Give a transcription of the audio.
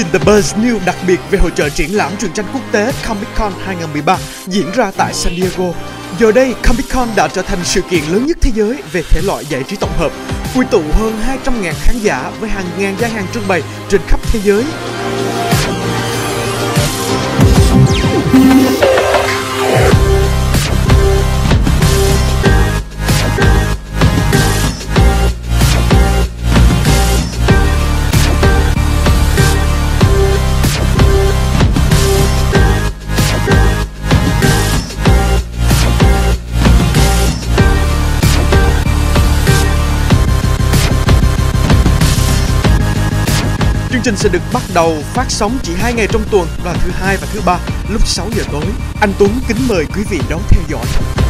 The Buzz News đặc biệt về hội chợ triển lãm truyện tranh quốc tế Comic Con 2013 diễn ra tại San Diego. Giờ đây, Comic Con đã trở thành sự kiện lớn nhất thế giới về thể loại giải trí tổng hợp, quy tụ hơn 200.000 khán giả với hàng ngàn gian hàng trưng bày trên khắp thế giới. Chương trình sẽ được bắt đầu phát sóng chỉ 2 ngày trong tuần là thứ Hai và thứ Ba lúc 6 giờ tối. Anh Tuấn kính mời quý vị đón theo dõi.